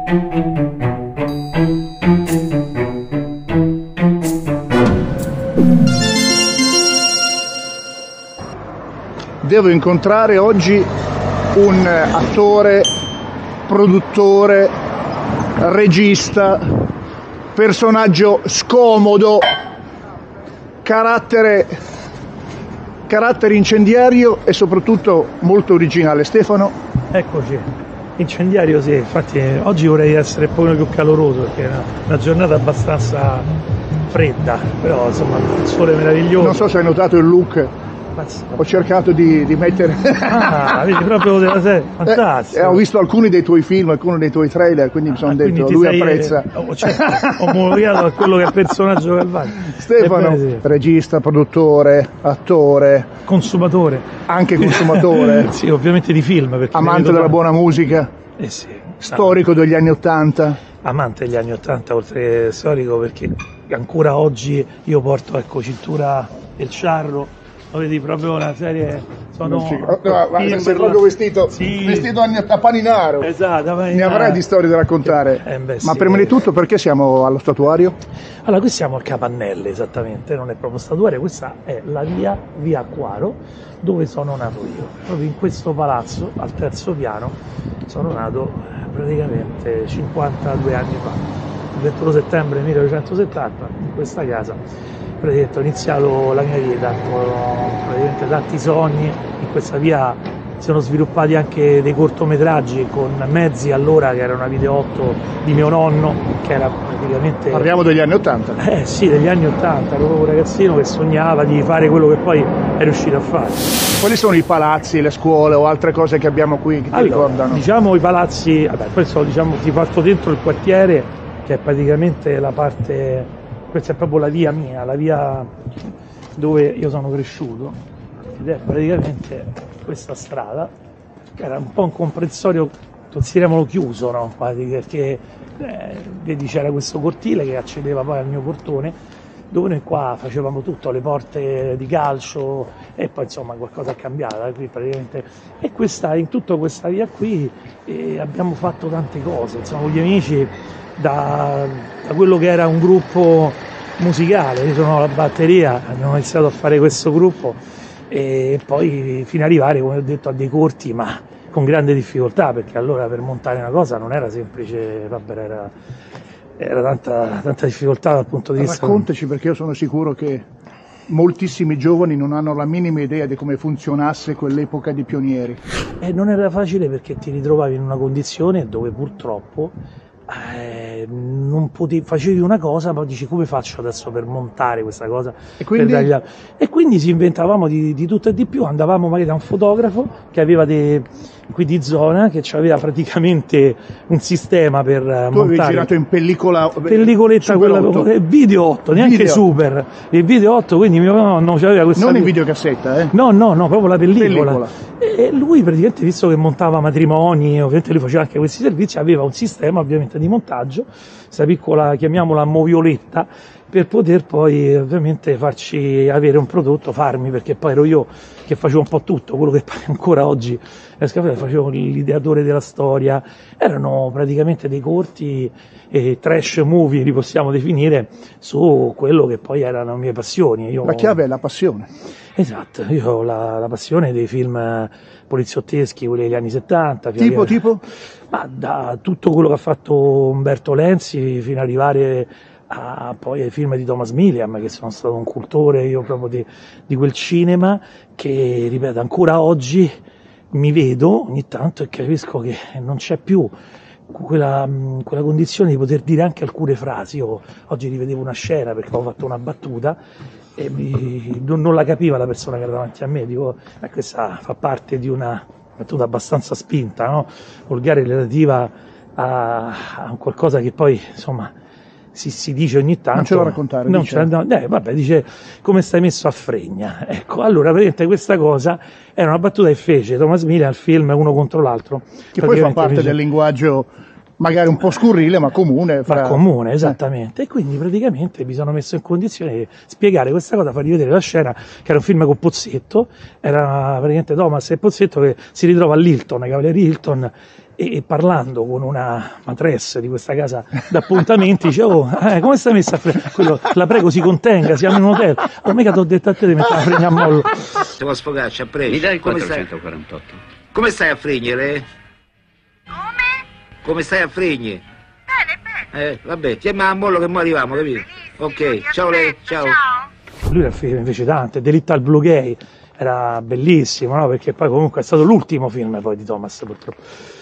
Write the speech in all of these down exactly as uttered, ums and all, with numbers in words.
Devo incontrare oggi un attore, produttore, regista, personaggio scomodo, carattere, carattere incendiario e soprattutto molto originale. Stefano? Eccoci, incendiario sì, infatti oggi vorrei essere un po' più caloroso perché è una, una giornata abbastanza fredda, però insomma il sole è meraviglioso. Non so se hai notato il look. Ho cercato di, di mettere... Ah, vedi, proprio della serie, fantastico. Eh, ho visto alcuni dei tuoi film, alcuni dei tuoi trailer, quindi mi sono ah, detto, lui sei, apprezza. Eh, certo, ho omologato a quello che è il personaggio Calvario. Stefano, sì. Regista, produttore, attore. Consumatore. Anche consumatore. Sì, ovviamente di film. Amante della buona musica. Eh sì. Storico degli anni Ottanta. Amante degli anni Ottanta, oltre che storico, perché ancora oggi io porto, ecco, Cintura del Charro. Lo vedi proprio una serie, sono ci... no, no, sei proprio vestito, sì. Vestito a Paninaro. Esatto, a Paninaro. Ne avrai di storie da raccontare. Eh, beh, ma sì. Prima di tutto perché siamo allo statuario? Allora, qui siamo al Capannelle, esattamente, non è proprio statuario, questa è la via via Acquaro, dove sono nato io. Proprio in questo palazzo, al terzo piano, sono nato praticamente cinquantadue anni fa, il ventuno settembre millenovecentosettanta, in questa casa. Praticamente ho iniziato la mia vita con praticamente tanti sogni, in questa via si sono sviluppati anche dei cortometraggi con mezzi allora che era una videootto di mio nonno, che era praticamente... Parliamo degli anni Ottanta? Eh sì, degli anni Ottanta, proprio un ragazzino che sognava di fare quello che poi è riuscito a fare. Quali sono i palazzi, le scuole o altre cose che abbiamo qui che ti allora, ricordano? Diciamo i palazzi, vabbè, questo diciamo ti porto dentro il quartiere, che è praticamente la parte... Questa è proprio la via mia, la via dove io sono cresciuto, ed è praticamente questa strada, che era un po' un comprensorio, consideriamolo chiuso, no? Quasi, perché eh, vedi c'era questo cortile che accedeva poi al mio portone, dove noi qua facevamo tutto, le porte di calcio e poi insomma qualcosa è cambiato qui praticamente. E questa, in tutta questa via qui eh, abbiamo fatto tante cose, insomma con gli amici. Da, da quello che era un gruppo musicale, io sono alla batteria, abbiamo iniziato a fare questo gruppo e poi fino ad arrivare, come ho detto, a dei corti, ma con grande difficoltà, perché allora per montare una cosa non era semplice, vabbè, era, era tanta, tanta difficoltà dal punto di vista... Raccontaci, perché io sono sicuro che moltissimi giovani non hanno la minima idea di come funzionasse quell'epoca di pionieri. E non era facile perché ti ritrovavi in una condizione dove purtroppo Eh, non potevi, facevi una cosa, ma dici come faccio adesso per montare questa cosa e quindi, per dargli... e quindi ci inventavamo di, di tutto e di più, andavamo magari da un fotografo che aveva dei, qui di zona, che aveva praticamente un sistema per tu montare. Tu avevi girato in pellicola, pellicoletta, quella, video otto, neanche video. Super, il video otto, quindi mio nonno aveva questa... Non in videocassetta, eh? No, no, no, proprio la pellicola. pellicola. E lui praticamente, visto che montava matrimoni, ovviamente lui faceva anche questi servizi, aveva un sistema ovviamente di montaggio, questa piccola, chiamiamola movioletta, per poter poi ovviamente farci avere un prodotto, farmi, perché poi ero io che facevo un po' tutto, quello che poi ancora oggi facevo l'ideatore della storia, erano praticamente dei corti e trash movie, li possiamo definire, su quello che poi erano le mie passioni. Io... La chiave è la passione. Esatto, io ho la, la passione dei film poliziotteschi, quelli degli anni settanta. Tipo, che... tipo? Ma da tutto quello che ha fatto Umberto Lenzi fino ad arrivare a, poi ai film di Thomas Milliam, che sono stato un cultore io proprio di, di quel cinema, che ripeto ancora oggi mi vedo ogni tanto e capisco che non c'è più quella, quella condizione di poter dire anche alcune frasi. Io oggi rivedevo una scena perché ho fatto una battuta e mi, non, non la capiva la persona che era davanti a me, dico eh, questa fa parte di una battuta abbastanza spinta, no? Volgare, relativa a, a qualcosa che poi insomma si, si dice ogni tanto. Non ce lo raccontare. Non ce la, eh, vabbè, dice come stai messo a fregna. Ecco, allora praticamente questa cosa era una battuta che fece Thomas Milliam al film Uno contro l'altro. Che poi fa parte del linguaggio magari un po' scurrile, ma comune. Fra... Ma comune, esattamente. Eh. E quindi praticamente mi sono messo in condizione di spiegare questa cosa, fargli vedere la scena, che era un film con Pozzetto, era praticamente Thomas e Pozzetto che si ritrova all'Hilton, ai Cavalieri Hilton, e parlando con una matresse di questa casa d'appuntamenti dice oh eh, come stai messa a fregnere? Quello, la prego si contenga, siamo in un hotel. Oh, mica ti ho detto a te di mettere la fregna a mollo. Se vuoi sfogarci a prego. Mi dai il Come quattrocentoquarantotto? stai? Come stai a fregnere? Come? Come stai a fregnere? Bene, bene. Eh, vabbè, tieni a mollo che mo arriviamo, capito? Ok, ciao lei, ciao. Ciao. Lui era film invece tante, Delitta al Blue Gay, era bellissimo, no? Perché poi comunque è stato l'ultimo film poi di Thomas purtroppo.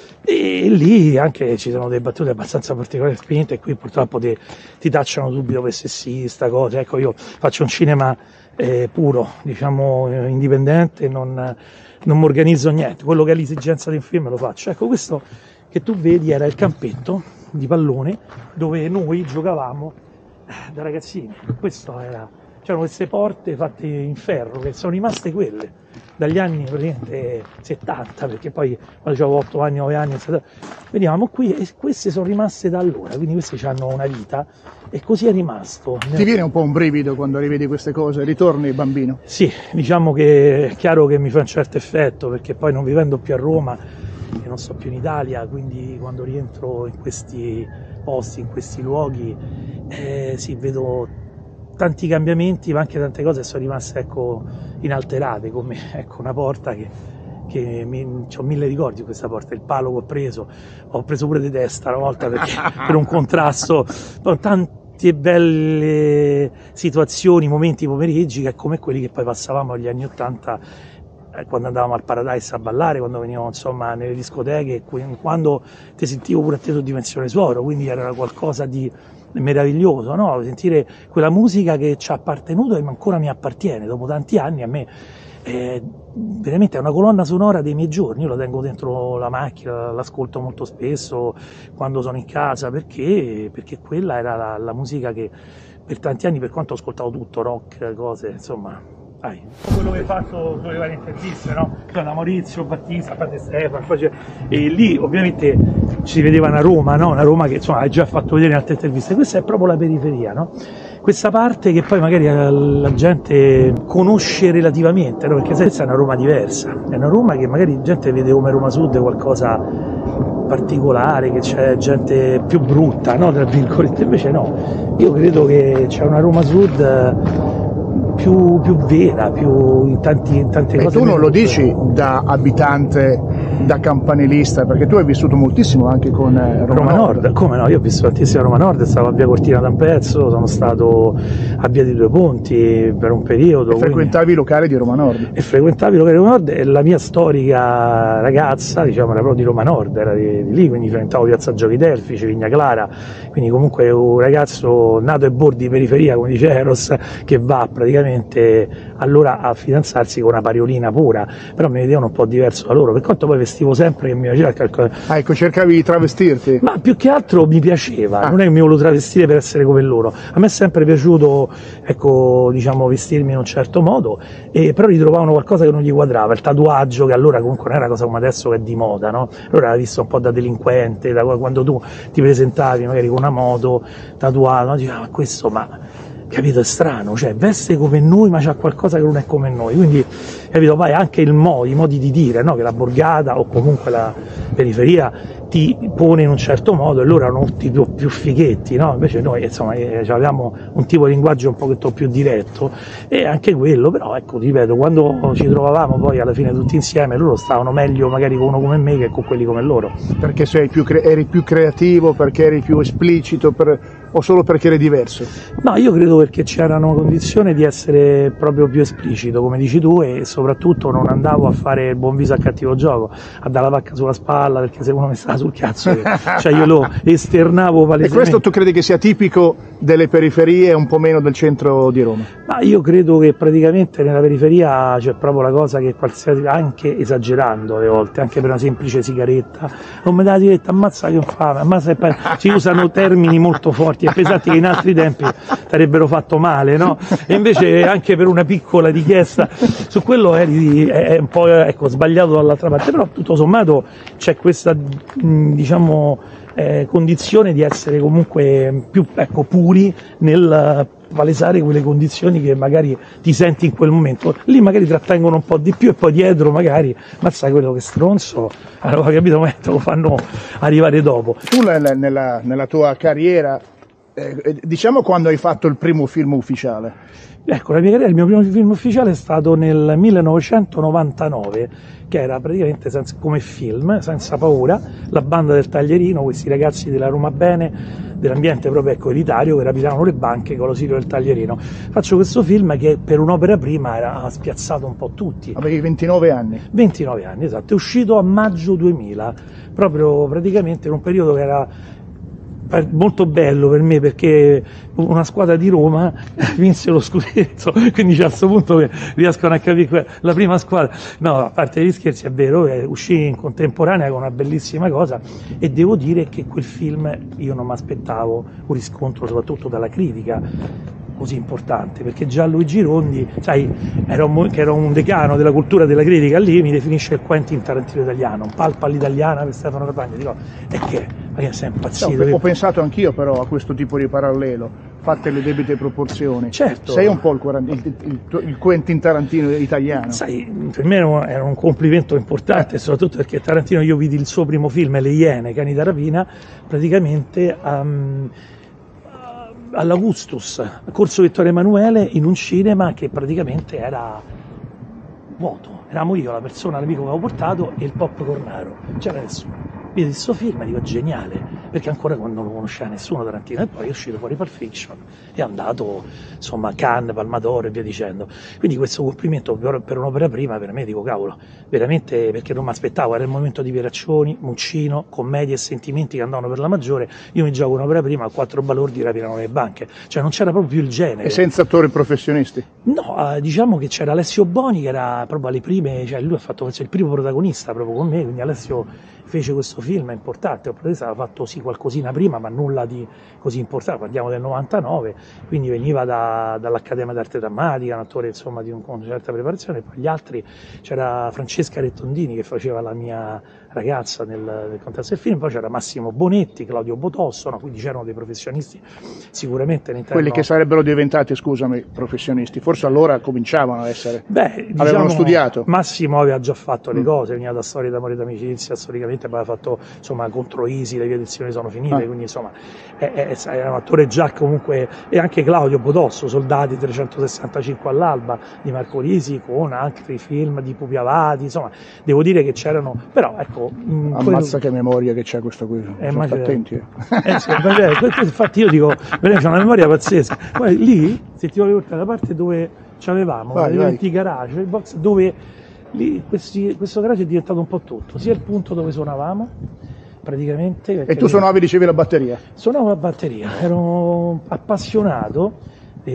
E lì anche ci sono delle battute abbastanza particolari spinte e qui purtroppo ti, ti tacciano subito per sessista, cose. Ecco, io faccio un cinema eh, puro, diciamo eh, indipendente, non, non mi organizzo niente, quello che è l'esigenza di un film lo faccio. Ecco, questo che tu vedi era il campetto di pallone dove noi giocavamo da ragazzini. Questo era, c'erano queste porte fatte in ferro che sono rimaste quelle dagli anni praticamente settanta, perché poi quando avevo otto anni, nove anni, venivamo qui e queste sono rimaste da allora, quindi questi hanno una vita e così è rimasto. Ti viene un po' un brivido quando rivedi queste cose, ritorni bambino? Sì, diciamo che è chiaro che mi fa un certo effetto, perché poi non vivendo più a Roma e non sto più in Italia, quindi quando rientro in questi posti, in questi luoghi, eh, sì, vedo tanti cambiamenti, ma anche tante cose sono rimaste, ecco, inalterate, come ecco, una porta che, che mi, ho mille ricordi di questa porta, il palo che ho preso, ho preso pure di testa una volta perché, per un contrasto, tante belle situazioni, momenti, pomeriggi, che è come quelli che poi passavamo agli anni ottanta, eh, quando andavamo al Paradise a ballare, quando venivamo insomma nelle discoteche, quando ti sentivo pure a te su Dimensione Suoro, quindi era qualcosa di meraviglioso, no? Sentire quella musica che ci ha appartenuto e ancora mi appartiene dopo tanti anni a me, eh, veramente è una colonna sonora dei miei giorni. Io la tengo dentro la macchina, l'ascolto molto spesso quando sono in casa, perché, perché quella era la, la musica che per tanti anni, per quanto ho ascoltato tutto, rock, cose, insomma. Dai. Quello che hai fatto sulle varie interviste, no? Da Maurizio, Battista, Padre Stefano, e lì ovviamente ci vedeva una Roma, no? Una Roma che insomma hai già fatto vedere in altre interviste. Questa è proprio la periferia, no? Questa parte che poi magari la gente conosce relativamente, no? Perché questa è una Roma diversa, è una Roma che magari la gente vede come Roma Sud qualcosa particolare, che c'è gente più brutta, no? Tra virgolette, invece no. Io credo che c'è una Roma Sud Più, più vera, più in, tanti, in tante e cose. E tu non lo dici da abitante, da campanilista, perché tu hai vissuto moltissimo anche con Roma, Roma Nord. Nord. Come no, io ho vissuto tantissimo a Roma Nord, stavo a Via Cortina da un pezzo, sono stato a Via di Due Ponti per un periodo. E frequentavi quindi... i locali di Roma Nord. E frequentavi i locali di Roma Nord e la mia storica ragazza, diciamo, era proprio di Roma Nord, era di, di lì, quindi frequentavo Piazza Giochi Delfi, Civigna Clara, quindi comunque un ragazzo nato ai bordi di periferia, come dice Eros, che va praticamente allora a fidanzarsi con una pariolina pura, però mi vedevano un po' diverso da loro, per quanto poi vestivo sempre che mi piaceva. Ah, ecco, cercavi di travestirti? Ma più che altro mi piaceva, ah. non è che mi volevo travestire per essere come loro, a me è sempre piaciuto, ecco, diciamo, vestirmi in un certo modo, e però ritrovavano qualcosa che non gli quadrava, il tatuaggio, che allora comunque non era una cosa come adesso che è di moda, no? Allora era visto un po' da delinquente, da quando tu ti presentavi magari con una moto tatuata, no? Diceva, ma questo, ma... capito, è strano, cioè veste come noi ma c'ha qualcosa che non è come noi, quindi capito, vai anche il mo, i modi di dire, no? Che la borgata o comunque la periferia ti pone in un certo modo e loro erano tutti più, più fighetti, no? Invece noi insomma eh, avevamo un tipo di linguaggio un pochettino più diretto e anche quello, però ecco, ti ripeto, quando ci trovavamo poi alla fine tutti insieme loro stavano meglio magari con uno come me che con quelli come loro. Perché sei più cre- eri più creativo, perché eri più esplicito, per... o solo perché eri diverso? No, io credo perché c'era una condizione di essere proprio più esplicito, come dici tu, e soprattutto non andavo a fare il buon viso al cattivo gioco, a dare la pacca sulla spalla, perché se uno mi stava sul cazzo, cioè io lo esternavo palesemente. E questo tu credi che sia tipico delle periferie e un po' meno del centro di Roma? Ma io credo che praticamente nella periferia c'è proprio la cosa che qualsiasi, anche esagerando alle volte, anche per una semplice sigaretta, non mi dà la sigaretta, ammazza che ho fame, ammazza che poi ci usano termini molto forti e pesanti che in altri tempi ti avrebbero fatto male, no? E invece anche per una piccola richiesta, su quello eri, è un po' ecco, sbagliato dall'altra parte, però tutto sommato c'è questa, diciamo, eh, condizione di essere comunque più ecco, puri nel palesare quelle condizioni che magari ti senti in quel momento. Lì magari trattengono un po' di più e poi dietro magari, ma sai quello che stronzo, allora capito, ma te lo fanno arrivare dopo. Tu nella, nella, nella tua carriera, eh, diciamo quando hai fatto il primo film ufficiale? Ecco, la mia carriera, il mio primo film ufficiale è stato nel millenovecentonovantanove, che era praticamente senza, come film, senza paura, la banda del Taglierino, questi ragazzi della Roma Bene, dell'ambiente proprio ecco, elitario, che rapinavano le banche con lo sirio del Taglierino. Faccio questo film che per un'opera prima era, ha spiazzato un po' tutti. Avevi ventinove anni? ventinove anni, esatto, è uscito a maggio duemila, proprio praticamente in un periodo che era molto bello per me, perché una squadra di Roma vinse lo scudetto, quindi a questo punto riescono a capire la prima squadra. No, a parte gli scherzi, è vero, uscì in contemporanea con una bellissima cosa, e devo dire che quel film io non mi aspettavo un riscontro soprattutto dalla critica così importante, perché Gianluigi Rondi, sai, era un, che era un decano della cultura della critica, lì mi definisce il Quentin Tarantino italiano, un palpa all'italiana per Stefano Catania, dico, e che? Ma che sei impazzito? No, ho pensato anch'io però a questo tipo di parallelo, fatte le debite proporzioni. Certo. Sei un po' il, il, il, il Quentin Tarantino italiano. Sai, per me era un complimento importante, soprattutto perché Tarantino, io vidi il suo primo film, Le Iene, Cani da rapina, praticamente um, all'Augustus, a Corso Vittorio Emanuele, in un cinema che praticamente era vuoto, eravamo io, la persona, l'amico che avevo portato e il popcornaro, c'era nessuno. Vedi questo film, dico geniale, perché ancora non lo conosceva nessuno Tarantino, e poi è uscito fuori Pulp Fiction, è andato insomma a Cannes, Palmadoro e via dicendo. Quindi questo complimento per, per un'opera prima per me, dico cavolo, veramente, perché non mi aspettavo, era il momento di Pieraccioni, Muccino, commedie e sentimenti che andavano per la maggiore, io mi gioco un'opera prima, quattro balordi rapinano le banche, cioè non c'era proprio più il genere. E senza attori professionisti? No, eh, diciamo che c'era Alessio Boni che era proprio alle prime, cioè lui ha fatto il primo protagonista proprio con me, quindi Alessio fece questo film importante, il protagonista aveva fatto sì qualcosina prima ma nulla di così importante, parliamo del novantanove, quindi veniva da, dall'Accademia d'Arte Drammatica, un attore insomma di un, con una certa preparazione, poi gli altri c'era Francesca Rettondini che faceva la mia ragazza nel, nel contesto del film, poi c'era Massimo Bonetti, Claudio Botosso, no? Quindi c'erano dei professionisti sicuramente all'interno. Quelli che sarebbero diventati, scusami, professionisti, forse allora cominciavano a essere, beh, diciamo, avevano studiato. Massimo aveva già fatto le mm. cose, veniva da Storia d'amore e d'amicizia, storicamente aveva fatto insomma contro Isi, le vie lezioni sono finite, ah. quindi insomma è, è, è un attore già comunque, e anche Claudio Botosso, Soldati trecentosessantacinque all'alba di Marco Risi, con altri film di Pupi Avati, insomma devo dire che c'erano, però ecco. Mh, Ammazza quello... che memoria che c'è questo qui, eh, sono attenti. Eh. Eh, sì, infatti io dico, c'è una memoria pazzesca. Poi lì, se ti voglio portare la parte dove c'avevamo i garage, il box, dove lì questi, questo garage è diventato un po' tutto, sia il punto dove suonavamo, praticamente. E tu suonavi, dicevi, la batteria? Suonavo la batteria, ero appassionato.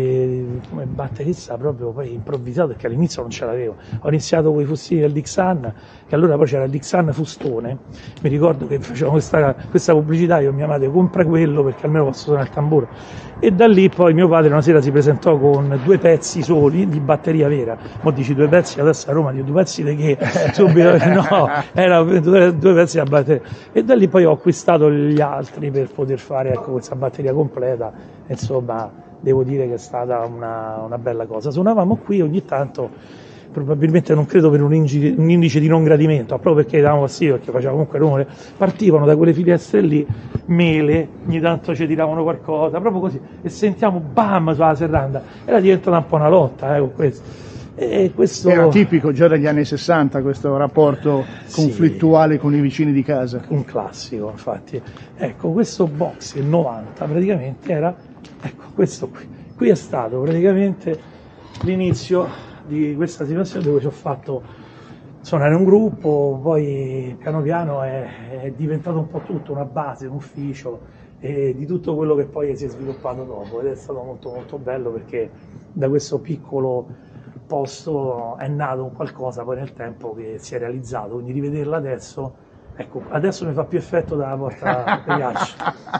E come batterista proprio poi improvvisato, perché all'inizio non ce l'avevo, ho iniziato con i fustini del Dixan, che allora poi c'era il Dixan Fustone, mi ricordo che facevamo questa, questa pubblicità, io e mia madre, compra quello perché almeno posso suonare il tamburo, e da lì poi mio padre una sera si presentò con due pezzi soli di batteria vera, mo dici due pezzi, adesso a Roma dico due pezzi di che? Subito, no, erano due, due pezzi di batteria, e da lì poi ho acquistato gli altri per poter fare ecco, questa batteria completa, insomma devo dire che è stata una, una bella cosa. Suonavamo qui ogni tanto, probabilmente non credo per un indice, un indice di non gradimento, proprio perché davamo fastidio, perché faceva comunque rumore, partivano da quelle finestre lì, mele, ogni tanto ci tiravano qualcosa, proprio così, e sentiamo bam sulla serranda, era diventata un po' una lotta eh, con questo. E questo... Era tipico già dagli anni sessanta questo rapporto conflittuale sì, con i vicini di casa. Un classico, infatti. Ecco, questo box, il novanta, praticamente era, ecco, questo qui. Qui è stato praticamente l'inizio di questa situazione dove ci ho fatto suonare un gruppo, poi piano piano è, è diventato un po' tutto, una base, un ufficio, e di tutto quello che poi si è sviluppato dopo, ed è stato molto molto bello perché da questo piccolo posto è nato un qualcosa poi nel tempo che si è realizzato, quindi rivederla adesso, ecco, adesso mi fa più effetto dalla porta per ghiaccio.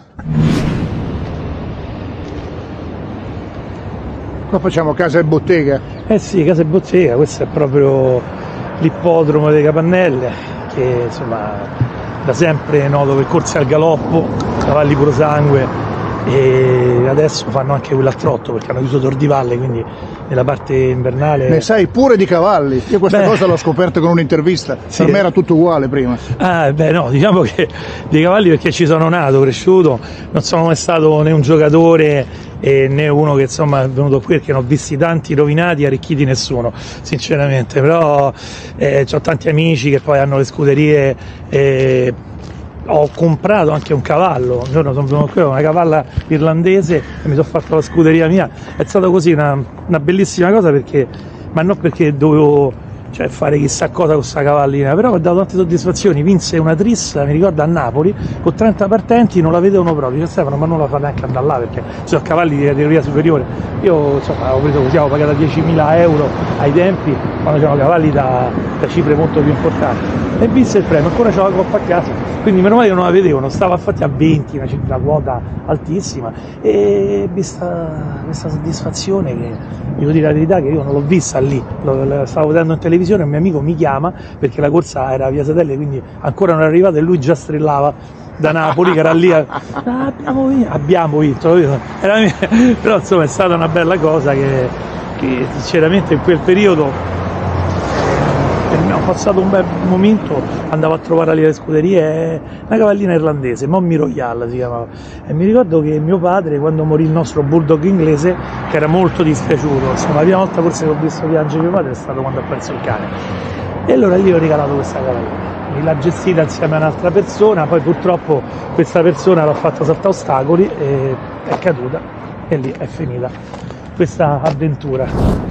Qua facciamo casa e bottega. Eh sì, casa e bottega, questo è proprio l'ippodromo delle Capannelle, che insomma da sempre noto per corse al galoppo, cavalli puro sangue, e adesso fanno anche quello a trotto perché hanno chiuso Tor di Valle, quindi nella parte invernale. Ne sai pure di cavalli? Io questa beh, cosa l'ho scoperta con un'intervista, sì. Per me era tutto uguale prima. Ah, beh no, diciamo che dei cavalli, perché ci sono nato, cresciuto, non sono mai stato né un giocatore eh, né uno che insomma è venuto qui, perché ne ho visti tanti rovinati, arricchiti nessuno, sinceramente, però eh, ho tanti amici che poi hanno le scuderie. Eh, Ho comprato anche un cavallo, un giorno sono venuto qui, una cavalla irlandese, e mi sono fatto la scuderia mia. È stata così una, una bellissima cosa, perché, ma non perché dovevo cioè, fare chissà cosa con questa cavallina, però mi ha dato tante soddisfazioni. Vinse una trissa, mi ricordo, a Napoli, con trenta partenti, non la vedevano proprio. Dice Stefano, ma non la fa neanche andare là, perché sono cavalli di categoria superiore. Io insomma avevo preso così, avevo pagato diecimila euro ai tempi, quando c'erano cavalli da, da cifre molto più importanti. E vinse il premio, ancora c'ho la coppa a casa, quindi meno male che non la vedevano, stava infatti a venti, una cifra quota altissima, e vista questa soddisfazione, che devo dire la verità che io non l'ho vista lì, lo, lo stavo vedendo in televisione, un mio amico mi chiama perché la corsa era via Satelle, quindi ancora non era arrivata, e lui già strillava da Napoli, che era lì, a, ah, abbiamo vinto, abbiamo vinto, era mia, però insomma è stata una bella cosa che, che sinceramente in quel periodo ho passato un bel momento, andavo a trovare alle scuderie, una cavallina irlandese, Mommy Royale si chiamava, e mi ricordo che mio padre, quando morì il nostro bulldog inglese, che era molto dispiaciuto, insomma la prima volta forse che ho visto piangere mio padre è stato quando ha perso il cane, e allora gli ho regalato questa cavallina, l'ha gestita insieme a un'altra persona, poi purtroppo questa persona l'ha fatta saltare ostacoli e è caduta, e lì è finita questa avventura.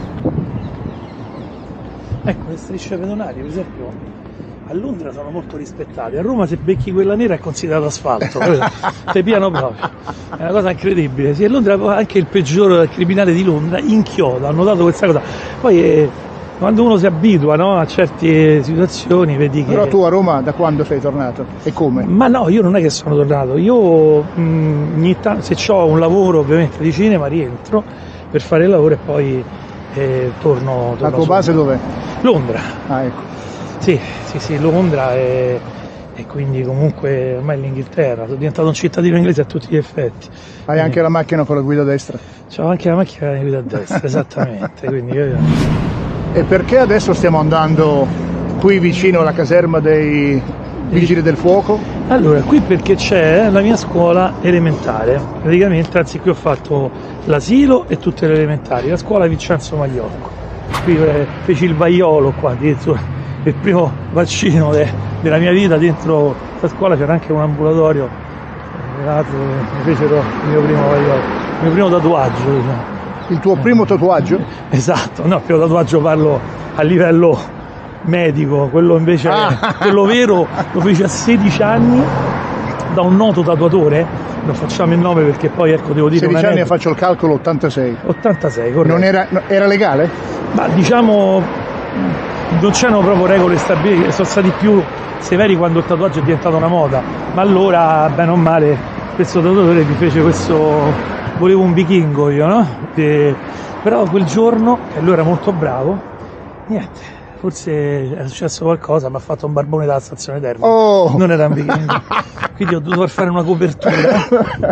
Ecco, le strisce pedonali, per esempio, a Londra sono molto rispettate, a Roma se becchi quella nera è considerato asfalto, te piano proprio, è una cosa incredibile. Sì, a Londra anche il peggior criminale di Londra inchioda, ho notato questa cosa. Poi eh, quando uno si abitua, no, a certe situazioni, vedi che... Però tu a Roma da quando sei tornato? E come? Ma no, io non è che sono tornato, io mh, ogni tanto, se ho un lavoro ovviamente di cinema, rientro per fare il lavoro e poi... E torno, torno la tua base dov'è? Londra. Ah, ecco. Sì, sì, sì, Londra, e, e quindi comunque ormai l'Inghilterra, sono diventato un cittadino inglese a tutti gli effetti. Hai e... anche la macchina con la guida a destra? C'ho anche la macchina con la guida a destra, esattamente. Quindi io... E perché adesso stiamo andando qui vicino alla caserma dei Vigili del Fuoco? Allora, qui perché c'è la mia scuola elementare, praticamente, anzi qui ho fatto l'asilo e tutte le elementari, la scuola Vincenzo Magliocco. Qui eh, feci il vaiolo qua, addirittura il primo vaccino de, della mia vita dentro questa scuola, c'era anche un ambulatorio, eh, mi fecero il mio primo vaiolo, il mio primo tatuaggio. Diciamo. Il tuo primo tatuaggio? Esatto, no, il primo tatuaggio parlo a livello medico, quello invece ah. quello vero lo fece a sedici anni da un noto tatuatore, non facciamo il nome perché poi ecco devo dire sedici anni, faccio il calcolo, ottantasei ottantasei, corretto. Non era, era legale? Ma diciamo non c'erano proprio regole stabilite, sono stati più severi quando il tatuaggio è diventato una moda, ma allora bene o male questo tatuatore mi fece questo, volevo un vichingo io, no? E, però quel giorno, che lui era molto bravo, niente, forse è successo qualcosa, mi ha fatto un barbone dalla stazione Termini, oh. Non era un vichingo, quindi ho dovuto fare una copertura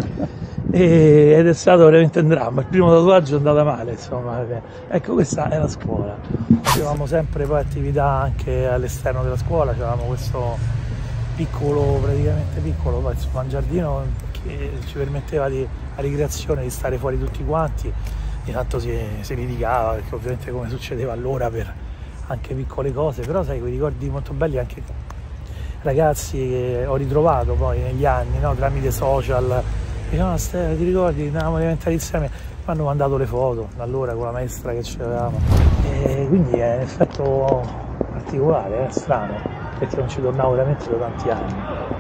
e, ed è stato veramente un dramma. Il primo tatuaggio è andata male, insomma. Ecco, questa è la scuola, facevamo sempre poi attività anche all'esterno della scuola, avevamo questo piccolo, praticamente piccolo, poi, insomma, un giardino che ci permetteva di, a ricreazione di stare fuori tutti quanti, di tanto si, si litigava, perché ovviamente come succedeva allora per anche piccole cose, però sai, quei ricordi molto belli, anche ragazzi che ho ritrovato poi negli anni, no? Tramite social, dicevano, ah, Stefano, ti ricordi, andavamo elementari insieme, mi hanno mandato le foto da allora con la maestra che ci avevamo, e quindi è un effetto particolare, è strano, perché non ci tornavo veramente da tanti anni.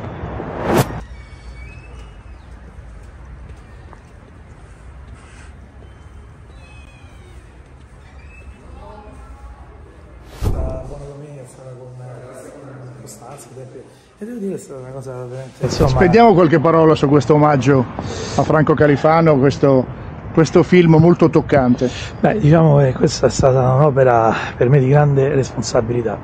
E devo dire che è stata una cosa veramente... Insomma... Spendiamo qualche parola su questo omaggio a Franco Califano, questo, questo film molto toccante. Beh, diciamo che questa è stata un'opera per me di grande responsabilità,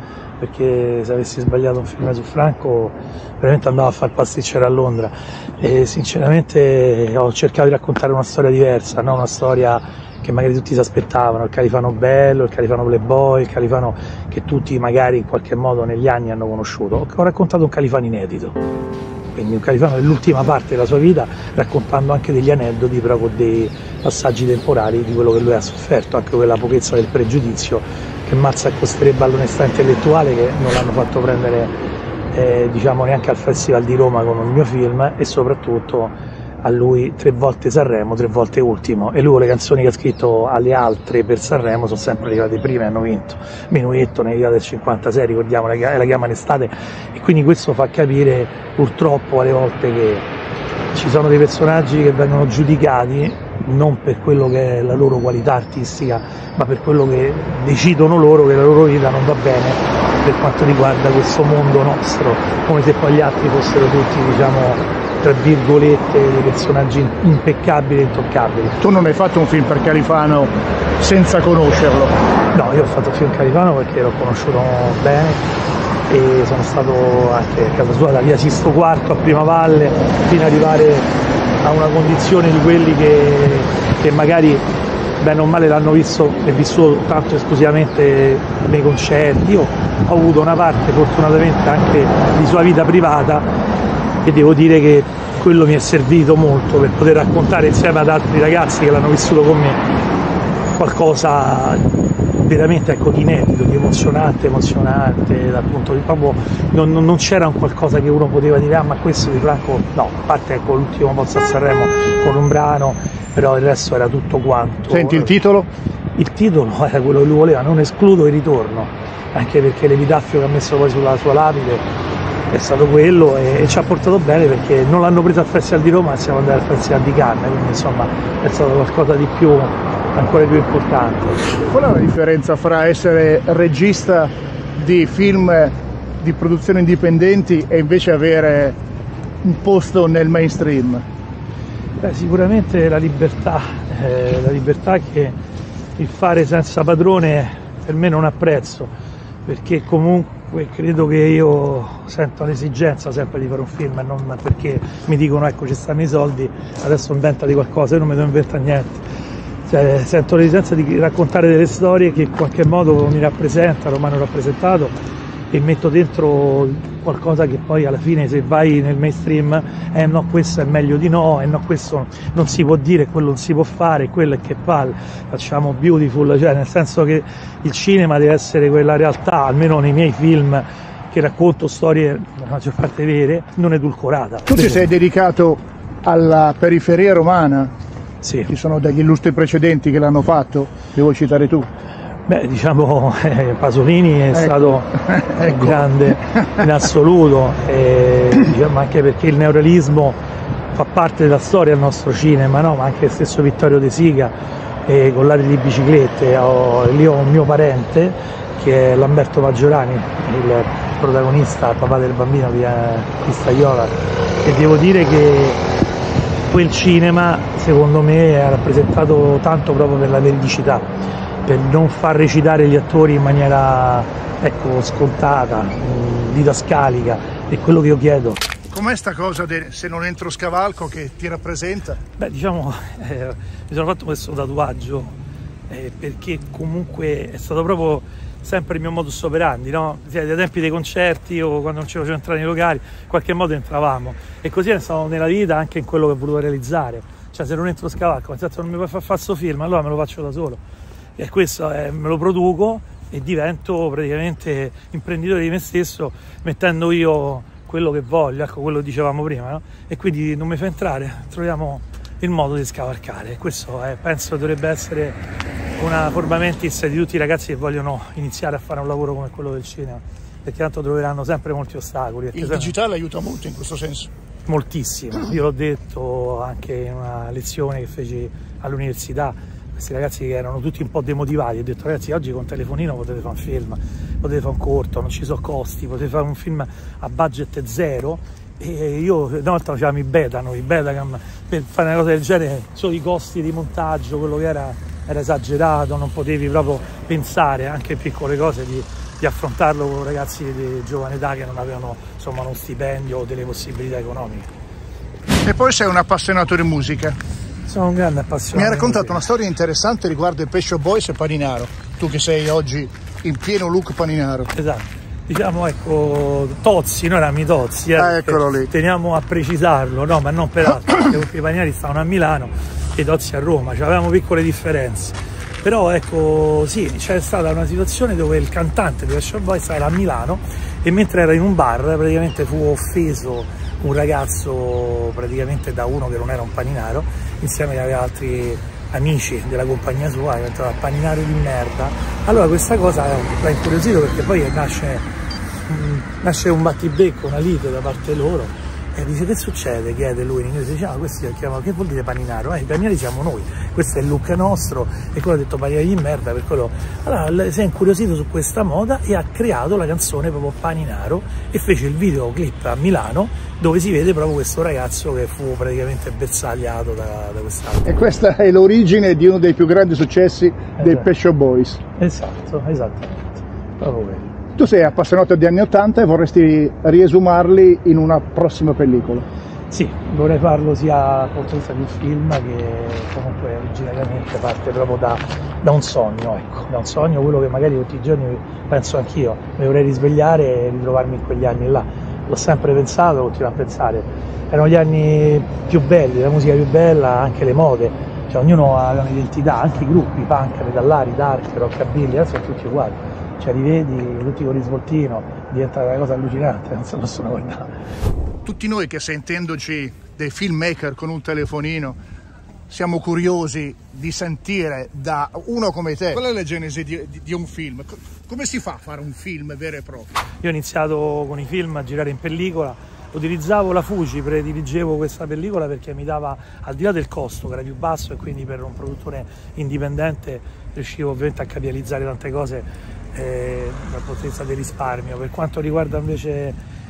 perché se avessi sbagliato un film su Franco veramente andavo a fare il pasticcere a Londra, e sinceramente ho cercato di raccontare una storia diversa, non una storia che magari tutti si aspettavano, il Califano bello, il Califano playboy, il Califano che tutti magari in qualche modo negli anni hanno conosciuto. Ho raccontato un Califano inedito, quindi un Califano dell'ultima parte della sua vita, raccontando anche degli aneddoti, però con dei passaggi temporali di quello che lui ha sofferto, anche quella pochezza del pregiudizio che mazza costerebbe all'onestà intellettuale, che non l'hanno fatto prendere eh, diciamo neanche al Festival di Roma con un mio film, e soprattutto a lui tre volte Sanremo, tre volte ultimo, e lui con le canzoni che ha scritto alle altre per Sanremo sono sempre arrivate prime e hanno vinto. Minuetto, Nevicata del cinquantasei, ricordiamo, la, la chiama in estate, e quindi questo fa capire purtroppo alle volte che ci sono dei personaggi che vengono giudicati non per quello che è la loro qualità artistica, ma per quello che decidono loro che la loro vita non va bene per quanto riguarda questo mondo nostro, come se poi gli altri fossero tutti, diciamo, tra virgolette, dei personaggi impeccabili e intoccabili. Tu non hai fatto un film per Califano senza conoscerlo? No, io ho fatto un film Califano perché l'ho conosciuto bene e sono stato anche a casa sua da via Sisto quarto a Primavalle, fino ad arrivare a una condizione di quelli che, che magari bene o male l'hanno visto e vissuto tanto esclusivamente nei concerti. Io ho avuto una parte fortunatamente anche di sua vita privata, e devo dire che quello mi è servito molto per poter raccontare insieme ad altri ragazzi che l'hanno vissuto con me qualcosa veramente, ecco, di inedito, di emozionante, emozionante dal punto di proprio non, non c'era un qualcosa che uno poteva dire ah ma questo di Franco no, a parte ecco l'ultimo Pozzo a Sanremo con un brano, però il resto era tutto quanto. Senti il titolo? Il titolo era quello che lui voleva, non escludo il ritorno, anche perché l'epitaffio che ha messo poi sulla sua lapide è stato quello, e, e ci ha portato bene perché non l'hanno preso al Festival di Roma, siamo andati al Festival di Cannes, quindi insomma è stato qualcosa di più, ancora più importante. Qual è la differenza fra essere regista di film di produzione indipendenti e invece avere un posto nel mainstream? Beh, sicuramente la libertà, eh, la libertà che il fare senza padrone per me non ha prezzo, perché comunque credo che io sento l'esigenza sempre di fare un film, e non perché mi dicono ecco ci stanno i soldi, adesso inventati qualcosa, io non mi devo inventare niente. Cioè, sento l'esigenza di raccontare delle storie che in qualche modo mi rappresentano, mi hanno rappresentato, e metto dentro qualcosa che poi alla fine se vai nel mainstream eh no questo è meglio di no, e eh, no questo non si può dire, quello non si può fare, quello è che palle, facciamo beautiful, cioè nel senso che il cinema deve essere quella realtà, almeno nei miei film che racconto storie la maggior parte vere, non edulcorata. Tu ti sei dedicato alla periferia romana? Sì. Ci sono degli illustri precedenti che l'hanno fatto, li vuoi citare tu? Beh, diciamo eh, Pasolini è ecco. stato ecco. grande in assoluto, e, diciamo, anche perché il neorealismo fa parte della storia del nostro cinema, no? Ma anche il stesso Vittorio De Sica eh, con l'Ari di biciclette. Ho, lì ho un mio parente che è Lamberto Maggiorani, il protagonista, il papà del bambino di, di Staiola, e devo dire che quel cinema secondo me ha rappresentato tanto proprio per la veridicità, per non far recitare gli attori in maniera ecco, scontata, didascalica, è quello che io chiedo. Com'è sta cosa de se non entro scavalco che ti rappresenta? Beh, diciamo, eh, mi sono fatto questo tatuaggio eh, perché comunque è stato proprio sempre il mio modus operandi, no? Sia dai tempi dei concerti o quando non ci facevo entrare nei locali, in qualche modo entravamo, e così è stato nella vita anche in quello che ho voluto realizzare. Cioè se non entro scavalco, nel senso non mi puoi far fare questo film, allora me lo faccio da solo. E questo è, me lo produco e divento praticamente imprenditore di me stesso, mettendo io quello che voglio, ecco quello che dicevamo prima, no? E quindi non mi fa entrare, troviamo il modo di scavalcare. Questo è, penso dovrebbe essere una forma mentis di tutti i ragazzi che vogliono iniziare a fare un lavoro come quello del cinema, perché tanto troveranno sempre molti ostacoli. Il digitale aiuta molto in questo senso? Moltissimo, io l'ho detto anche in una lezione che feci all'università. Questi ragazzi che erano tutti un po' demotivati, ho detto ragazzi oggi con telefonino potete fare un film, potete fare un corto, non ci sono costi, potete fare un film a budget zero, e io una volta facevamo i beta, noi, i Betacam, per fare una cosa del genere, solo i costi di montaggio, quello che era, era esagerato, non potevi proprio pensare anche in piccole cose di, di di affrontarlo con ragazzi di giovane età che non avevano insomma uno stipendio o delle possibilità economiche. E poi sei un appassionato di musica. Sono un grande appassionato. Mi hai raccontato una storia interessante riguardo i Pet Shop Boys e Paninaro, tu che sei oggi in pieno look Paninaro. Esatto. Diciamo, ecco, Tozzi, noi eravamo i Tozzi, eh, ah, eccolo lì. Teniamo a precisarlo, no, ma non per altro, perché i Paninari stavano a Milano e i Tozzi a Roma, cioè avevamo piccole differenze. Però ecco, sì, c'è stata una situazione dove il cantante di Pet Shop Boys era a Milano e mentre era in un bar praticamente fu offeso un ragazzo praticamente da uno che non era un paninaro, insieme ad altri amici della compagnia sua, che entrava paninaro di merda. Allora questa cosa l'ha incuriosito, perché poi nasce, nasce un battibecco, una lite da parte loro, e dice: che succede? Chiede lui in inglese, dice: ah, questi si chiamano, che vuol dire paninaro? Eh, i paninari siamo noi, questo è il look nostro, e quello ha detto paninari di merda, per quello. Allora si è incuriosito su questa moda e ha creato la canzone proprio Paninaro e fece il videoclip a Milano, dove si vede proprio questo ragazzo che fu praticamente bersagliato da, da quest'altro. E questa è l'origine di uno dei più grandi successi esatto. dei Pet Shop Boys. Esatto, esattamente, proprio quello. Tu sei appassionato di anni ottanta e vorresti riesumarli in una prossima pellicola? Sì, vorrei farlo sia dal punto di vista di film che comunque originariamente parte proprio da, da un sogno, ecco, da un sogno, quello che magari tutti i giorni penso anch'io, mi vorrei risvegliare e ritrovarmi in quegli anni là. L'ho sempre pensato, continuo a pensare, erano gli anni più belli, la musica più bella, anche le mode, cioè ognuno aveva un'identità, anche i gruppi, punk, metallari, dark, rockabilly, adesso sono tutti uguali. Cioè rivedi tutti con risvoltino, diventa una cosa allucinante, non si possono guardare. Tutti noi che sentendoci dei filmmaker con un telefonino siamo curiosi di sentire da uno come te qual è la genesi di, di, di un film, come si fa a fare un film vero e proprio? Io ho iniziato con i film a girare in pellicola, utilizzavo la Fuji, prediligevo questa pellicola perché mi dava, al di là del costo che era più basso e quindi per un produttore indipendente riuscivo ovviamente a capitalizzare tante cose eh, dal punto di vista del risparmio. Per quanto riguarda invece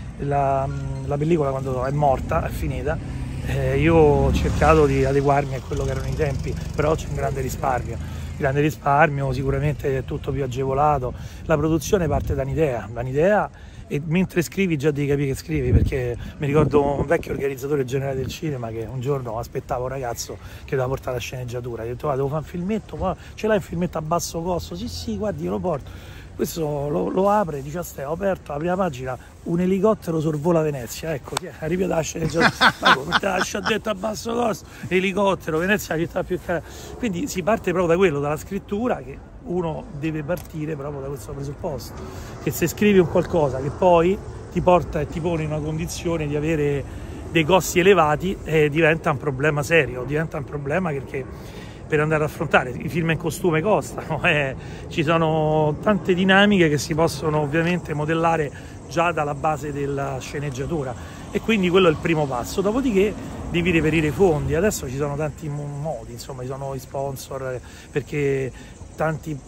la, la pellicola, quando è morta, è finita, eh, io ho cercato di adeguarmi a quello che erano i tempi, però c'è un grande risparmio, grande risparmio, sicuramente è tutto più agevolato, la produzione parte da un'idea, da un'idea e mentre scrivi già devi capire che scrivi, perché mi ricordo un vecchio organizzatore generale del cinema che un giorno aspettava un ragazzo che doveva portare la sceneggiatura, gli ho detto: ah, devo fare un filmetto, ma ce l'hai un filmetto a basso costo? Sì sì, guardi, io lo porto. Questo lo, lo apre, dice a Stefano: ho aperto la prima pagina, un elicottero sorvola Venezia, ecco, ripete la sceneggiatura, ma come te lascia detto a basso costo, elicottero, Venezia è la città più cara. Quindi si parte proprio da quello, dalla scrittura, che uno deve partire proprio da questo presupposto, che se scrivi un qualcosa che poi ti porta e ti pone in una condizione di avere dei costi elevati, eh, diventa un problema serio, diventa un problema perché per andare ad affrontare i film in costume costano, eh, ci sono tante dinamiche che si possono ovviamente modellare già dalla base della sceneggiatura e quindi quello è il primo passo. Dopodiché devi reperire i fondi, adesso ci sono tanti modi, insomma ci sono i sponsor, perché tanti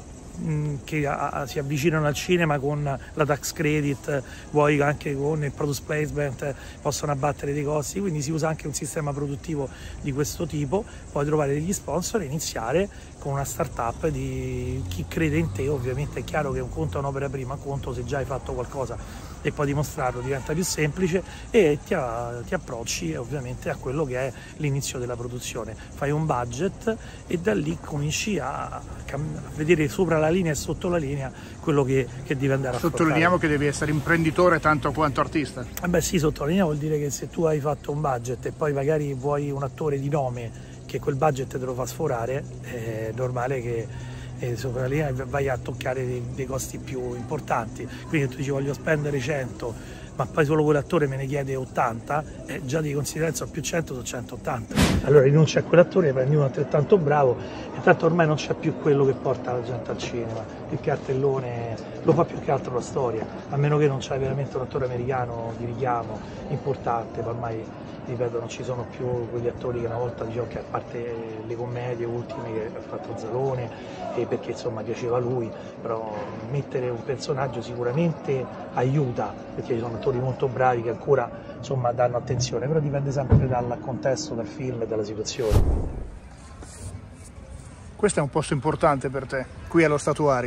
che a, si avvicinano al cinema con la tax credit, vuoi anche con il product placement possono abbattere dei costi, quindi si usa anche un sistema produttivo di questo tipo, puoi trovare degli sponsor e iniziare con una startup di chi crede in te. Ovviamente è chiaro che un conto è un'opera prima, un conto se già hai fatto qualcosa e poi dimostrarlo diventa più semplice e ti, ti approcci ovviamente a quello che è l'inizio della produzione, fai un budget e da lì cominci a, a vedere sopra la linea e sotto la linea quello che, che devi andare a fare. Sottolineiamo che devi essere imprenditore tanto quanto artista. Eh beh sì, sottolineiamo vuol dire che se tu hai fatto un budget e poi magari vuoi un attore di nome che quel budget te lo fa sforare, è normale che e sopra la linea vai a toccare dei, dei costi più importanti, quindi tu dici voglio spendere cento ma poi solo quell'attore me ne chiede ottanta, eh, già di consideranza più cento sono centottanta, allora rinunci a quell'attore, prendi uno altrettanto bravo e tanto ormai non c'è più quello che porta la gente al cinema, il cartellone lo fa più che altro la storia, a meno che non c'hai veramente un attore americano di richiamo importante, ma ormai ripeto non ci sono più quegli attori che una volta dicevo, che a parte le commedie ultime che ha fatto Zalone e perché insomma piaceva a lui, però mettere un personaggio sicuramente aiuta perché ci sono attori molto bravi che ancora insomma danno attenzione, però dipende sempre dal contesto, dal film e dalla situazione. Questo è un posto importante per te, qui allo statuario.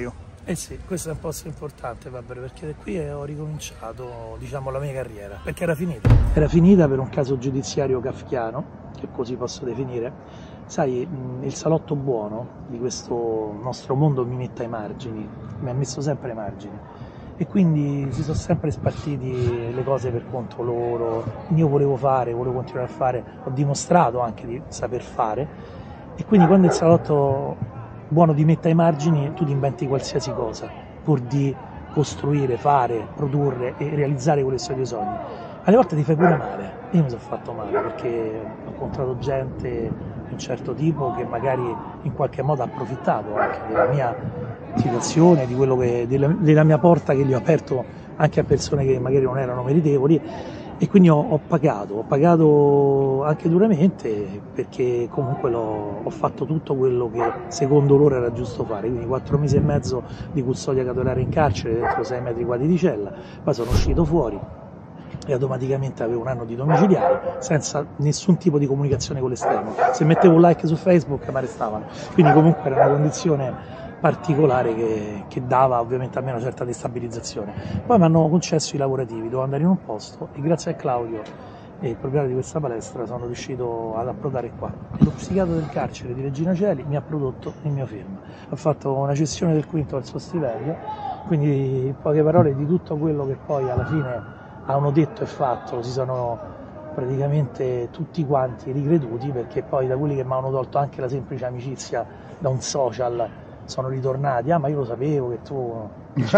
Eh sì, questo è un posto importante, Fabbri, perché da qui ho ricominciato, diciamo, la mia carriera, perché era finita. Era finita per un caso giudiziario kafkiano, che così posso definire. Sai, il salotto buono di questo nostro mondo mi mette ai margini, mi ha messo sempre ai margini. E quindi si sono sempre spartiti le cose per conto loro. Io volevo fare, volevo continuare a fare, ho dimostrato anche di saper fare. E quindi quando il salotto buono ti mette ai margini, tu ti inventi qualsiasi cosa pur di costruire, fare, produrre e realizzare quelli sono i tuoi sogni. Alle volte ti fai pure male. Io mi sono fatto male perché ho incontrato gente di un certo tipo che magari in qualche modo ha approfittato anche della mia situazione, di quello che, della, della mia porta che gli ho aperto anche a persone che magari non erano meritevoli. E quindi ho, ho pagato, ho pagato anche duramente perché comunque l'ho, ho fatto tutto quello che secondo loro era giusto fare, quindi quattro mesi e mezzo di custodia cautelare in carcere dentro sei metri quadri di cella, poi sono uscito fuori e automaticamente avevo un anno di domiciliare senza nessun tipo di comunicazione con l'esterno. Se mettevo un like su Facebook mi arrestavano, quindi comunque era una condizione particolare che, che dava ovviamente a me una certa destabilizzazione. Poi mi hanno concesso i lavorativi, dovevo andare in un posto e grazie a Claudio e il proprietario di questa palestra sono riuscito ad approdare qua. Lo psichiatra del carcere di Regina Coeli mi ha prodotto il mio film, ha fatto una cessione del quinto al suo stipendio, quindi in poche parole di tutto quello che poi alla fine hanno detto e fatto si sono praticamente tutti quanti ricreduti, perché poi da quelli che mi hanno tolto anche la semplice amicizia da un social sono ritornati, ah ma io lo sapevo che tu,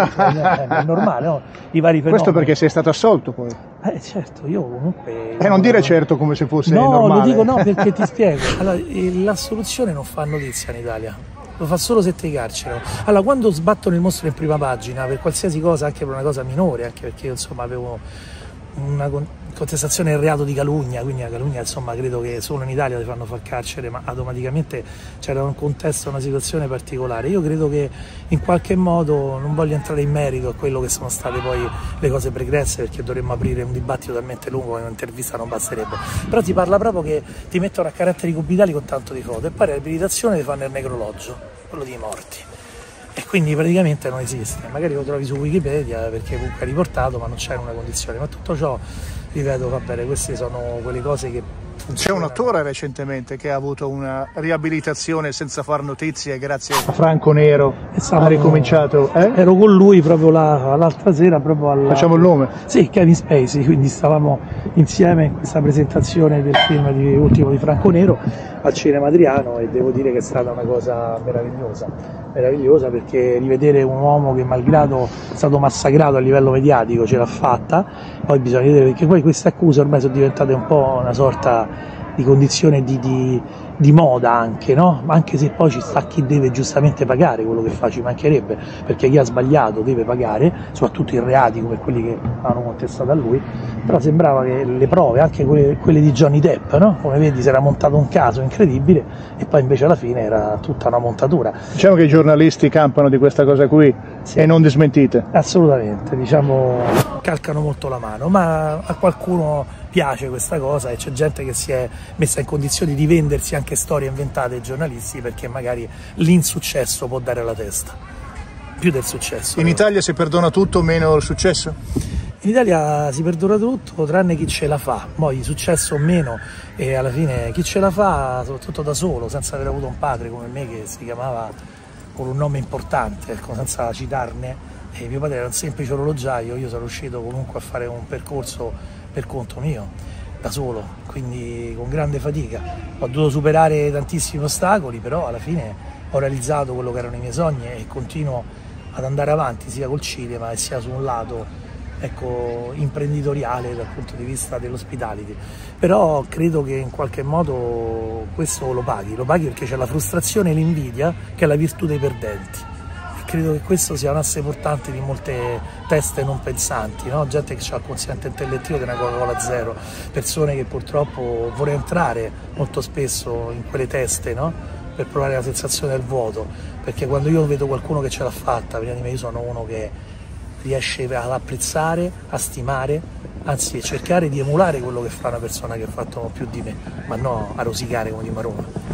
è normale, no? I vari fenomeni. Questo perché sei stato assolto poi? Eh certo, io comunque... E eh, non dire certo come se fosse no, normale. No, lo dico no perché ti spiego, allora, l'assoluzione non fa notizia in Italia, lo fa solo se ti carcerano. Allora, quando sbattono il mostro in prima pagina per qualsiasi cosa, anche per una cosa minore, anche perché io insomma avevo una contestazione del reato di calunnia, quindi la calunnia insomma credo che solo in Italia ti fanno far carcere, ma automaticamente c'era un contesto, una situazione particolare. Io credo che in qualche modo, non voglio entrare in merito a quello che sono state poi le cose pregresse, perché dovremmo aprire un dibattito talmente lungo che un'intervista non basterebbe, però ti parla proprio che ti mettono a caratteri cubitali con tanto di foto e poi l'abilitazione ti fanno il necrologio, quello dei morti. E quindi praticamente non esiste, magari lo trovi su Wikipedia perché comunque è riportato ma non c'è una condizione, ma tutto ciò, ripeto, va bene, queste sono quelle cose che funzionano. C'è un attore recentemente che ha avuto una riabilitazione senza far notizie grazie a Franco Nero, ha ricominciato, eh? Ero con lui proprio l'altra sera, proprio alla... Facciamo il nome? Sì, Kevin Spacey, quindi stavamo insieme in questa presentazione del film di, ultimo di Franco Nero al Cinema Adriano e devo dire che è stata una cosa meravigliosa. meravigliosa perché rivedere un uomo che malgrado è stato massacrato a livello mediatico ce l'ha fatta, poi bisogna vedere perché poi queste accuse ormai sono diventate un po' una sorta di condizione di, di, di moda anche, no? Anche se poi ci sta chi deve giustamente pagare quello che fa, ci mancherebbe, perché chi ha sbagliato deve pagare, soprattutto i reati come quelli che hanno contestato a lui, però sembrava che le prove, anche quelle, quelle di Johnny Depp, no? Come vedi si era montato un caso incredibile e poi invece alla fine era tutta una montatura. Diciamo che i giornalisti campano di questa cosa qui, sì, e non dismentite. Assolutamente, diciamo calcano molto la mano, ma a qualcuno piace questa cosa e c'è gente che si è messa in condizioni di vendersi anche storie inventate ai giornalisti perché magari l'insuccesso può dare la testa, più del successo. In Italia si perdona tutto meno il successo? In Italia si perdona tutto tranne chi ce la fa, poi successo o meno, e alla fine chi ce la fa soprattutto da solo, senza aver avuto un padre come me che si chiamava con un nome importante, ecco, senza citarne, e mio padre era un semplice orologiaio, io sono riuscito comunque a fare un percorso per conto mio, da solo, quindi con grande fatica. Ho dovuto superare tantissimi ostacoli, però alla fine ho realizzato quello che erano i miei sogni e continuo ad andare avanti sia col cinema e sia su un lato, ecco, imprenditoriale dal punto di vista dell'hospitality. Però credo che in qualche modo questo lo paghi, lo paghi perché c'è la frustrazione e l'invidia che è la virtù dei perdenti. Credo che questo sia un asse portante di molte teste non pensanti, no? Gente che ha il quoziente intellettivo di una Coca-Cola zero, persone che purtroppo vorrebbero entrare molto spesso in quelle teste, no? Per provare la sensazione del vuoto, perché quando io vedo qualcuno che ce l'ha fatta, prima di me io sono uno che riesce ad apprezzare, a stimare, anzi a cercare di emulare quello che fa una persona che ha fatto più di me, ma no a rosicare come di Marona.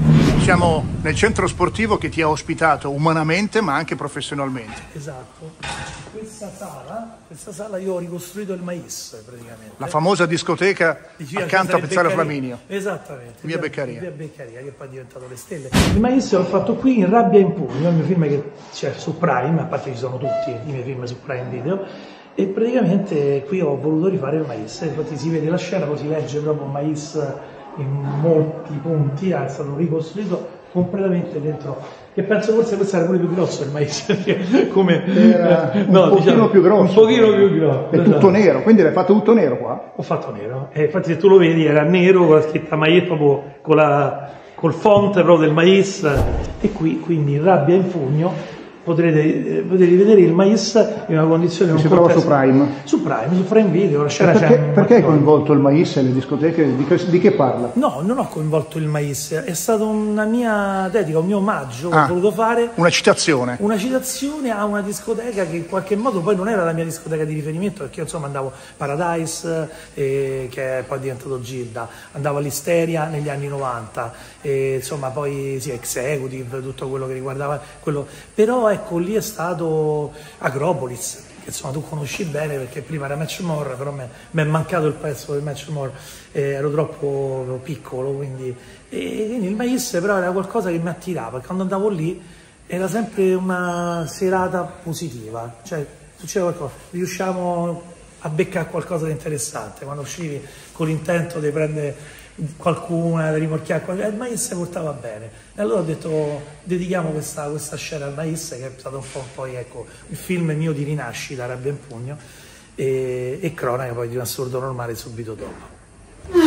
Siamo nel centro sportivo che ti ha ospitato umanamente ma anche professionalmente. Esatto. Questa sala, questa sala io ho ricostruito il Mais praticamente. La famosa discoteca Vicino accanto a Piazzale Flaminio. Esattamente. Via Beccaria. Via Beccaria, che poi è diventato Le Stelle. Il Mais l'ho fatto qui in Rabbia in Pugno, il mio film che c'è su Prime, a parte ci sono tutti i miei film su Prime Video. E praticamente qui ho voluto rifare il Mais, infatti si vede la scena, così legge proprio Mais in molti punti, è stato ricostruito completamente dentro, che penso forse questo era pure più grosso il Mais, come era un no, pochino diciamo, più grosso, un pochino più grosso, è tutto nero, quindi l'hai fatto tutto nero qua? Ho fatto nero, e infatti se tu lo vedi era nero con la scritta Mais proprio con la, col font proprio del Mais, e qui quindi in Rabbia in Pugno potrete, potrete vedere il Mais in una condizione che si trova su Prime. Su Prime, su Prime Video. La scena perché, c'è perché hai coinvolto il Mais e le discoteche? Di che, di che parla? No, non ho coinvolto il Mais, è stata una mia dedica, un mio omaggio. Ah, ho voluto fare una citazione. Una citazione a una discoteca che in qualche modo poi non era la mia discoteca di riferimento, perché io insomma andavo Paradise, eh, che è poi diventato Gilda, andavo all'Isteria negli anni novanta, e, insomma poi sì, Executive, tutto quello che riguardava quello, però ecco lì è stato Acropolis, che insomma tu conosci bene perché prima era Match More, però mi è mancato il pezzo del Match More, eh, ero troppo piccolo, quindi, e, quindi il Mais però era qualcosa che mi attirava, quando andavo lì era sempre una serata positiva, cioè succedeva qualcosa, riusciamo a beccare qualcosa di interessante, quando uscivi con l'intento di prendere qualcuna, di rimorchiare qualcosa, il Mais portava bene, e allora ho detto dedichiamo questa, questa scena al Mais, che è stato un po' poi ecco il film mio di rinascita, Rabbia in Pugno, e, e cronaca poi di Un assurdo normale subito dopo.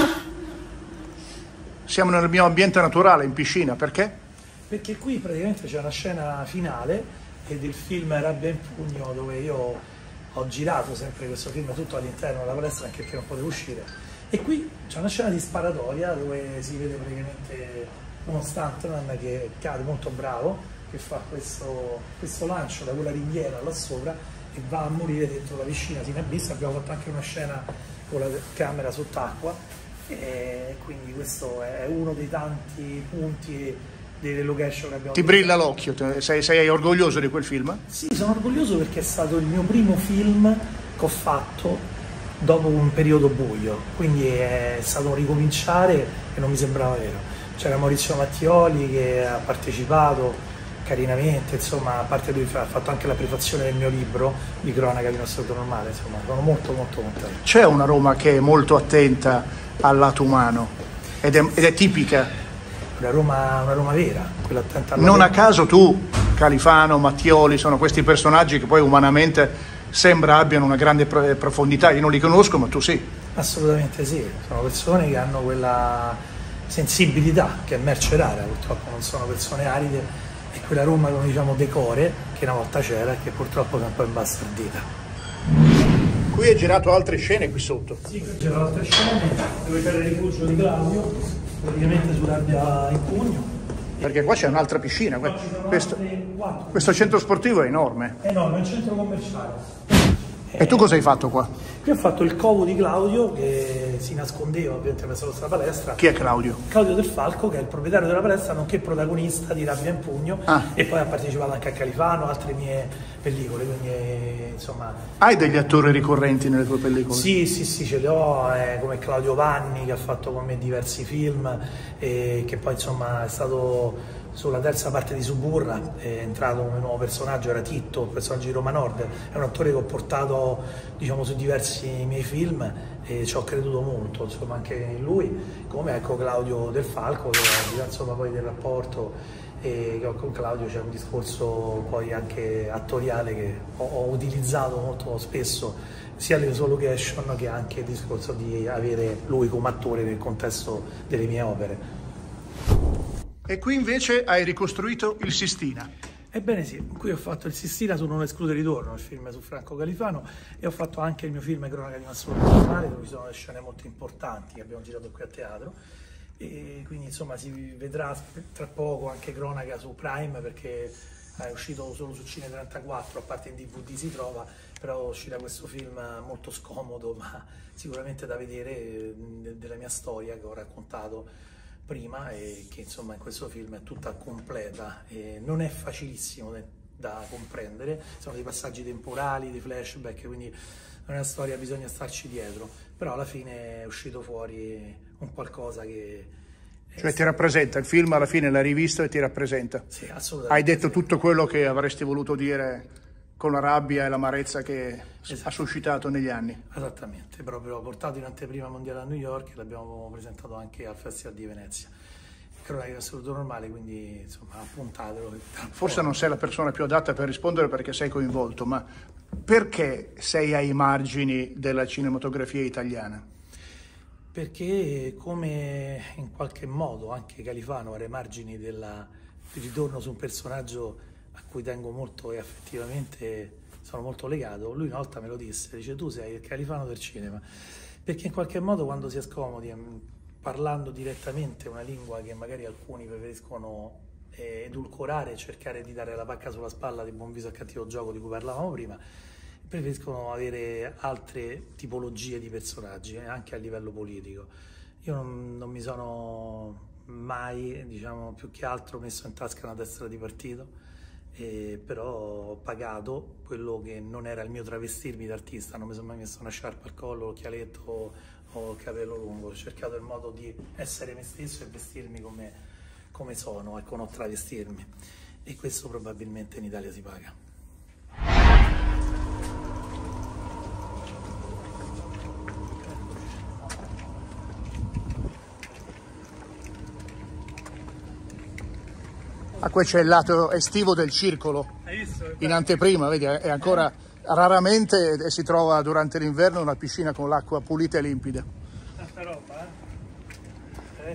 Siamo nel mio ambiente naturale, in piscina, perché? Perché qui praticamente c'è una scena finale del film Rabbia in Pugno, dove io ho girato sempre questo film tutto all'interno della palestra, anche perché non potevo uscire. E qui c'è una scena di sparatoria dove si vede praticamente uno stuntman che cade molto bravo, che fa questo, questo lancio da quella ringhiera là sopra e va a morire dentro la piscina fino a vista. Abbiamo fatto anche una scena con la camera sott'acqua, e quindi questo è uno dei tanti punti delle location che abbiamo. Ti brilla l'occhio, sei, sei orgoglioso di quel film? Sì, sono orgoglioso perché è stato il mio primo film che ho fatto dopo un periodo buio, quindi è stato un ricominciare che non mi sembrava vero. C'era Maurizio Mattioli che ha partecipato carinamente, insomma, a parte lui ha fatto anche la prefazione del mio libro di cronaca di Un assurdo normale, insomma, sono molto molto contento. C'è una Roma che è molto attenta al lato umano ed è, ed è tipica. Una Roma, una Roma vera, quella attenta alla Non Roma. a caso tu, Califano, Mattioli, sono questi personaggi che poi umanamente sembra abbiano una grande profondità. Io non li conosco, ma tu sì. Assolutamente sì, sono persone che hanno quella sensibilità che è merce rara, purtroppo non sono persone aride, e quella Roma, come diciamo, decore, che una volta c'era e che purtroppo è un po' imbastardita. Qui hai girato altre scene qui sotto. Sì, qui c'erano altre scene dove c'era il rifugio di Claudio, praticamente su Rabbia in Pugno. Perché qua c'è un'altra piscina. Questo, questo centro sportivo è enorme. È enorme, è un centro commerciale. E tu cosa hai fatto qua? Qui ho fatto il covo di Claudio, che si nascondeva ovviamente per la nostra palestra. Chi è Claudio? Claudio Del Falco, che è il proprietario della palestra, nonché protagonista di Rabbia in Pugno, ah. e poi ha partecipato anche a Califano, altre mie pellicole, quindi insomma... Hai degli attori ricorrenti nelle tue pellicole? Sì, sì, sì, ce li ho, eh, come Claudio Vanni, che ha fatto con me diversi film, e che poi insomma è stato... Sulla terza parte di Suburra è entrato come nuovo personaggio, era Titto, il personaggio di Roma Nord, è un attore che ho portato, diciamo, su diversi miei film e ci ho creduto molto, insomma, anche in lui, come ecco Claudio Del Falco, che insomma poi del rapporto e che ho con Claudio c'è un discorso poi anche attoriale che ho, ho utilizzato molto spesso sia alle sue location che anche il discorso di avere lui come attore nel contesto delle mie opere. E qui invece hai ricostruito il Sistina. Ebbene sì, qui ho fatto il Sistina su Non esclude ritorno, il film su Franco Califano, e ho fatto anche il mio film Cronaca di un assurdo normale, dove ci sono le scene molto importanti che abbiamo girato qui a teatro, e quindi insomma si vedrà tra poco anche Cronaca su Prime, perché è uscito solo su Cine trentaquattro, a parte in D V D si trova, però uscirà questo film molto scomodo ma sicuramente da vedere, della mia storia che ho raccontato prima e che insomma in questo film è tutta completa e non è facilissimo da comprendere, sono dei passaggi temporali, dei flashback, quindi non è una storia, bisogna starci dietro, però alla fine è uscito fuori un qualcosa che... Cioè ti rappresenta, il film alla fine l'hai rivisto e ti rappresenta. Sì, assolutamente. Hai detto tutto quello che avresti voluto dire con la rabbia e l'amarezza che esatto. ha suscitato negli anni. Esattamente, proprio l'ho portato in anteprima mondiale a New York e l'abbiamo presentato anche al Festival di Venezia. Cronache assoluto normale, quindi insomma appuntatelo. Forse non sei la persona più adatta per rispondere perché sei coinvolto, ma perché sei ai margini della cinematografia italiana? Perché come in qualche modo anche Califano era ai margini del ritorno su un personaggio a cui tengo molto e affettivamente sono molto legato, lui una volta me lo disse, dice tu sei il Califano del cinema, perché in qualche modo quando si è scomodi parlando direttamente una lingua che magari alcuni preferiscono edulcorare e cercare di dare la pacca sulla spalla di buon viso al cattivo gioco di cui parlavamo prima, preferiscono avere altre tipologie di personaggi, anche a livello politico. Io non, non mi sono mai, diciamo, più che altro messo in tasca una tessera di partito, eh, però ho pagato quello che non era il mio travestirmi d'artista, non mi sono mai messo una sciarpa al collo, l'occhialetto o il capello lungo, ho cercato il modo di essere me stesso e vestirmi come, come sono e con non travestirmi, e questo probabilmente in Italia si paga. Ah, qui c'è il lato estivo del circolo, in anteprima, vedi, è ancora raramente si trova durante l'inverno una piscina con l'acqua pulita e limpida. Tanta roba, eh?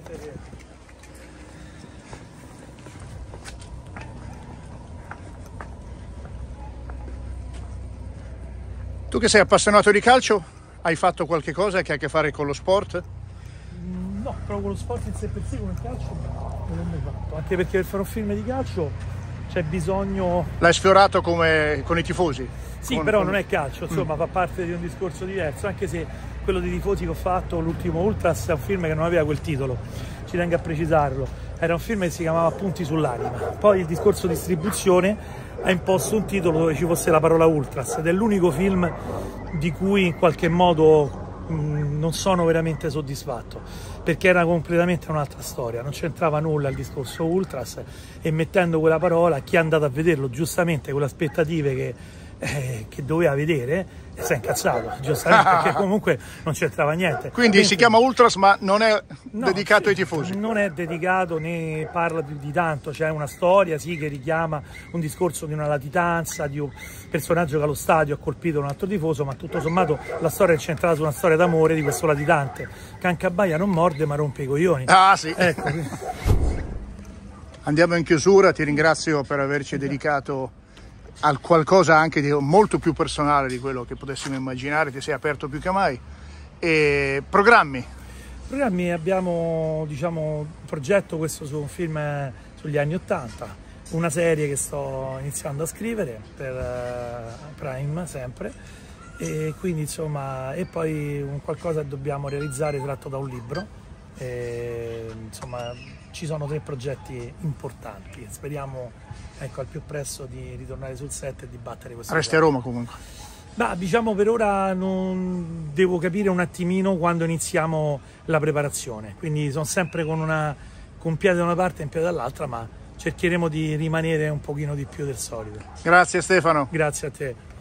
Tu che sei appassionato di calcio, hai fatto qualche cosa che ha a che fare con lo sport? No, proprio con lo sport in sé per sé, come il calcio, non l'ho mai fatto. Anche perché per fare un film di calcio c'è bisogno... L'hai sfiorato come con i tifosi? Sì, con, però con... non è calcio, insomma, mm. fa parte di un discorso diverso, anche se quello dei tifosi che ho fatto, l'ultimo Ultras, è un film che non aveva quel titolo, ci tengo a precisarlo. Era un film che si chiamava Punti sull'anima. Poi il discorso distribuzione ha imposto un titolo dove ci fosse la parola Ultras, ed è l'unico film di cui in qualche modo mh, non sono veramente soddisfatto, perché era completamente un'altra storia, non c'entrava nulla il discorso Ultras, e mettendo quella parola chi è andato a vederlo giustamente con le aspettative che, eh, che doveva vedere si è incazzato, giustamente, perché comunque non c'entrava niente. Quindi Mentre... si chiama Ultras ma non è no, dedicato sì, ai tifosi? Non è dedicato né parla di, di tanto, c'è una storia sì che richiama un discorso di una latitanza, di un personaggio che allo stadio ha colpito un altro tifoso, ma tutto sommato la storia è centrata su una storia d'amore di questo latitante. Cancabaia non morde ma rompe i coglioni. Ah sì. Ecco. Andiamo in chiusura, ti ringrazio per averci dedicato al qualcosa anche di molto più personale di quello che potessimo immaginare, ti sei aperto più che mai. E programmi? Programmi abbiamo, diciamo, un progetto questo su un film sugli anni ottanta, una serie che sto iniziando a scrivere per uh, Prime sempre, e quindi insomma, e poi un qualcosa che dobbiamo realizzare tratto da un libro, e, insomma ci sono tre progetti importanti, speriamo ecco al più presto di ritornare sul set e di battere questo. Resti a Roma comunque? Bah, diciamo per ora non devo capire un attimino quando iniziamo la preparazione, quindi sono sempre con, una, con un piede da una parte e un piede dall'altra, ma cercheremo di rimanere un pochino di più del solito. Grazie Stefano. Grazie a te.